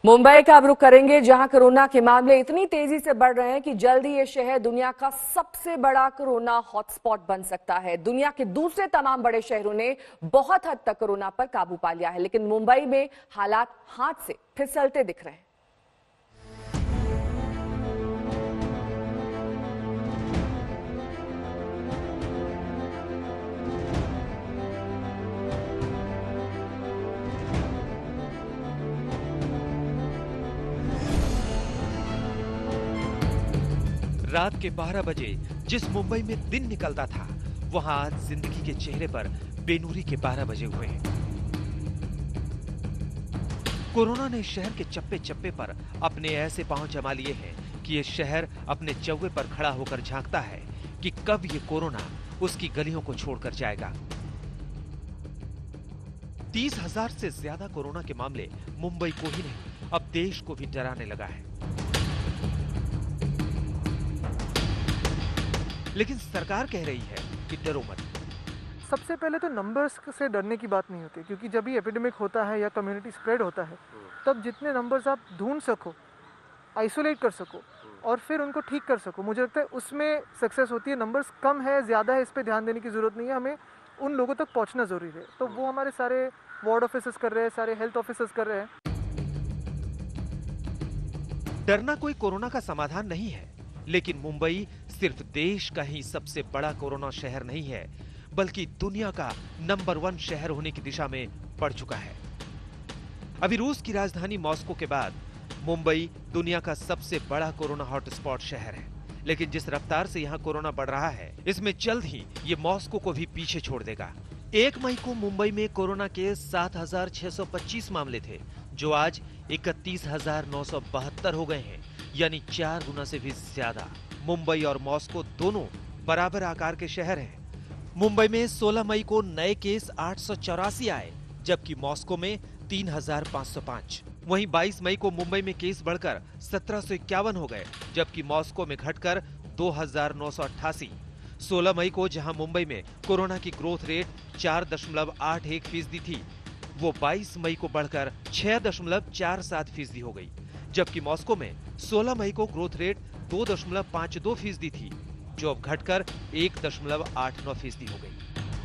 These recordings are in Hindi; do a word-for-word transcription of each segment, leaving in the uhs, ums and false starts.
मुंबई का अब रुख करेंगे, जहां कोरोना के मामले इतनी तेजी से बढ़ रहे हैं कि जल्द ही ये शहर दुनिया का सबसे बड़ा कोरोना हॉटस्पॉट बन सकता है। दुनिया के दूसरे तमाम बड़े शहरों ने बहुत हद तक कोरोना पर काबू पा लिया है, लेकिन मुंबई में हालात हाथ से फिसलते दिख रहे हैं। रात के बारह बजे जिस मुंबई में दिन निकलता था, वहां आज जिंदगी के चेहरे पर बेनूरी के बारह बजे हुए हैं। कोरोना ने शहर के चप्पे चप्पे पर अपने ऐसे पांव जमा लिए हैं कि ये शहर अपने चौवे पर खड़ा होकर झांकता है कि कब ये कोरोना उसकी गलियों को छोड़कर जाएगा। तीस हजार से ज्यादा कोरोना के मामले मुंबई को ही नहीं, अब देश को भी डराने लगा है। लेकिन सरकार कह रही है कि डरो मत। सबसे पहले तो नंबर्स से डरने की बात नहीं होती, क्योंकि जब भी एपिडेमिक होता है या कम्युनिटी स्प्रेड होता है, तब जितने नंबर्स आप ढूंढ सको, आइसोलेट कर सको और फिर उनको ठीक कर सको, मुझे लगता है उसमें सक्सेस होती है। नंबर्स कम है, ज़्यादा है, इस पर ध्यान देने की ज़रूरत नहीं है, हमें उन लोगों तक पहुँचना ज़रूरी है। तो वो हमारे सारे वार्ड ऑफिसर्स कर रहे हैं, सारे हेल्थ ऑफिसर्स कर रहे हैं। डरना कोई कोरोना का समाधान नहीं है, लेकिन मुंबई सिर्फ देश का ही सबसे बड़ा कोरोना शहर नहीं है, बल्कि दुनिया का नंबर वन शहर होने की दिशा में बढ़ चुका है। अभी रूस की राजधानी मॉस्को के बाद मुंबई दुनिया का सबसे बड़ा कोरोना हॉटस्पॉट शहर है। लेकिन जिस रफ्तार से यहाँ कोरोना बढ़ रहा है, इसमें जल्द ही ये मॉस्को को भी पीछे छोड़ देगा। एक मई को मुंबई में कोरोना के सात हजार छह सौ पच्चीस मामले थे, जो आज इकतीस हजार नौ सौ बहत्तर हो गए हैं, यानी चार गुना से भी ज्यादा। मुंबई और मॉस्को दोनों बराबर आकार के शहर हैं। मुंबई में सोलह मई को नए केस आठ सौ चौरासी आए, जबकि मॉस्को में तीन हजार पाँच सौ पाँच। वहीं बाईस मई को मुंबई में केस बढ़कर सत्रह सौ इक्यावन हो गए, जबकि मॉस्को में घटकर दो हजार नौ सौ अट्ठासी। सोलह मई को जहां मुंबई में कोरोना की ग्रोथ रेट चार दशमलव आठ एक फीसदी थी, वो बाईस मई को बढ़कर छह दशमलव चार सात फीसदी हो गई, जबकि मॉस्को में सोलह मई को ग्रोथ रेट दो दशमलव पाँच दो फीसदी थी, जो अब घटकर एक दशमलव आठ नौ फीसदी हो गई।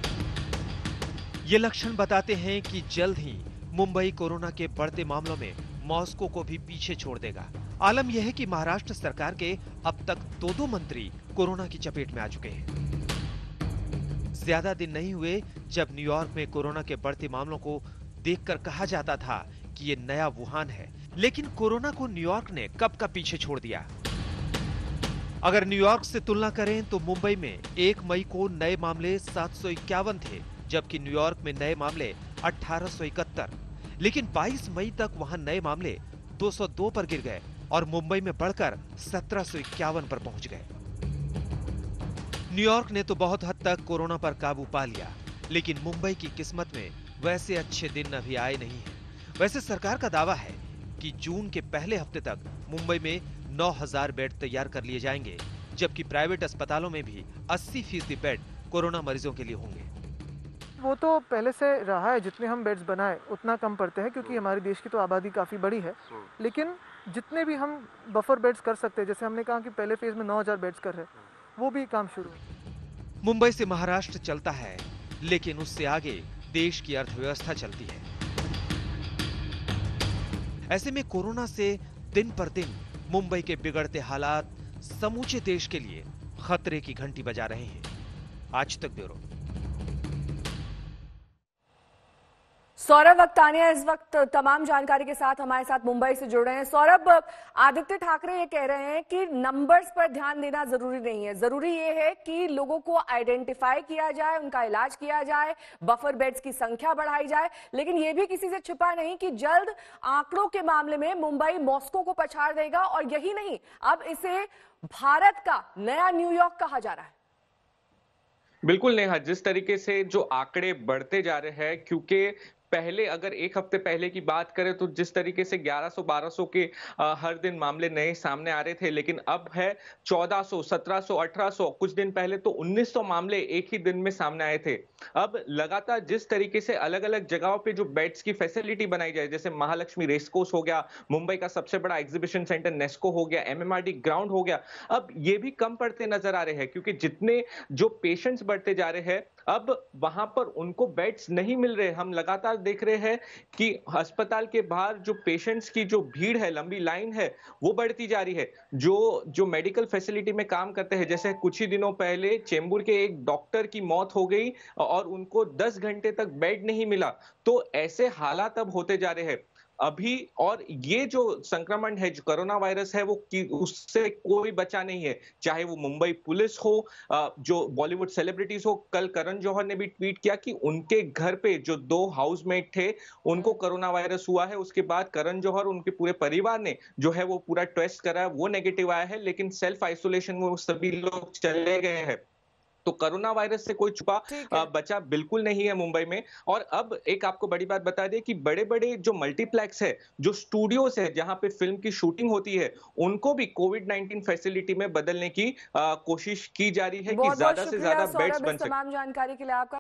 ये लक्षण बताते हैं कि जल्द ही मुंबई कोरोना के बढ़ते मामलों में मॉस्को को भी पीछे छोड़ देगा। आलम यह है कि महाराष्ट्र सरकार के अब तक दो दो मंत्री कोरोना की चपेट में आ चुके हैं। ज्यादा दिन नहीं हुए जब न्यूयॉर्क में कोरोना के बढ़ते मामलों को देखकर कहा जाता था कि ये नया वुहान है, लेकिन कोरोना को न्यूयॉर्क ने कब का पीछे छोड़ दिया। अगर न्यूयॉर्क से तुलना करें तो मुंबई में एक मई को नए मामले सात सौ इक्यावन थे, जबकि न्यूयॉर्क में नए मामले अठारह सौ इकहत्तर। लेकिन बाईस मई तक वहां नए मामले दो सौ दो पर गिर गए और मुंबई में बढ़कर सत्रह सौ इक्यावन पर पहुंच गए। न्यूयॉर्क ने तो बहुत हद तक कोरोना पर काबू पा लिया, लेकिन मुंबई की किस्मत में वैसे अच्छे दिन अभी आए नहीं हैं। वैसे सरकार का दावा है कि जून के पहले हफ्ते तक मुंबई में नौ हजार बेड तैयार कर लिए जाएंगे, जबकि प्राइवेट अस्पतालों में भी अस्सी फीसदी बेड कोरोना मरीजों के लिए होंगे। वो तो पहले से रहा है, जितने हम बेड्स बनाए उतना कम पड़ते हैं, क्योंकि हमारे देश की तो आबादी काफ़ी बड़ी है। लेकिन जितने भी हम बफर बेड्स कर सकते हैं, जैसे हमने कहा कि पहले फेज में नौ हजार बेड्स कर रहे हैं, वो भी काम शुरू है। मुंबई से महाराष्ट्र चलता है, लेकिन उससे आगे देश की अर्थव्यवस्था चलती है। ऐसे में कोरोना से दिन पर दिन मुंबई के बिगड़ते हालात समूचे देश के लिए खतरे की घंटी बजा रहे हैं। आज तक ब्यूरो। सौरभ वक्तानिया इस वक्त तमाम जानकारी के साथ हमारे साथ मुंबई से जुड़ रहे हैं। सौरभ, आदित्य ठाकरे ये कह रहे हैं कि नंबर्स पर ध्यान देना जरूरी नहीं है, जरूरी ये है कि लोगों को आइडेंटिफाई किया जाए, उनका इलाज किया जाए, बफर बेड्स की संख्या बढ़ाई जाए। लेकिन ये भी किसी से छिपा नहीं कि जल्द आंकड़ों के मामले में मुंबई मॉस्को को पछाड़ देगा, और यही नहीं, अब इसे भारत का नया न्यूयॉर्क कहा जा रहा है। बिल्कुल नेहा, जिस तरीके से जो आंकड़े बढ़ते जा रहे हैं, क्योंकि पहले अगर एक हफ्ते पहले की बात करें तो जिस तरीके से ग्यारह सौ बारह सौ के अ, हर दिन मामले नए सामने आ रहे थे, लेकिन अब है चौदह सौ, सत्रह सौ, अठारह सौ, कुछ दिन पहले तो उन्नीस सौ मामले एक ही दिन में सामने आए थे। अब लगातार जिस तरीके से अलग-अलग जगहों पे जो बेड्स की फैसिलिटी बनाई जाए, जैसे महालक्ष्मी रेसकोर्स हो गया, मुंबई का सबसे बड़ा एग्जीबिशन सेंटर नेस्को हो गया, एमएमआरडी ग्राउंड हो गया, अब ये भी कम पड़ते नजर आ रहे हैं क्योंकि जितने जो पेशेंट्स बढ़ते जा रहे हैं, अब वहां पर उनको बेड्स नहीं मिल रहे। हम लगातार देख रहे हैं कि अस्पताल के बाहर जो पेशेंट्स की जो भीड़ है, लंबी लाइन है, वो बढ़ती जा रही है। जो जो मेडिकल फैसिलिटी में काम करते हैं, जैसे कुछ ही दिनों पहले चेंबूर के एक डॉक्टर की मौत हो गई और उनको दस घंटे तक बेड नहीं मिला। तो ऐसे हालात अब होते जा रहे हैं अभी। और ये जो संक्रमण है, जो कोरोना वायरस है, वो कि उससे कोई बचा नहीं है, चाहे वो मुंबई पुलिस हो, अ, जो बॉलीवुड सेलिब्रिटीज हो। कल करण जौहर ने भी ट्वीट किया कि उनके घर पे जो दो हाउसमेट थे, उनको कोरोना वायरस हुआ है। उसके बाद करण जौहर, उनके पूरे परिवार ने जो है वो पूरा टेस्ट करा, वो नेगेटिव आया है, लेकिन सेल्फ आइसोलेशन में वो सभी लोग चले गए हैं। तो कोरोना वायरस से कोई छुपा ठीक अ, है। बचा बिल्कुल नहीं है मुंबई में। और अब एक आपको बड़ी बात बता दें कि बड़े-बड़े जो मल्टीप्लेक्स है, जो स्टूडियोज है, जहां पे फिल्म की शूटिंग होती है, उनको भी कोविड नाइनटीन फैसिलिटी में बदलने की अ, कोशिश की जा रही है कि बहुत बहुत ज्यादा से शुक्रिया ज्यादा बेड्स सौरभ बन इस सके। तमाम जानकारी के लिए आपका।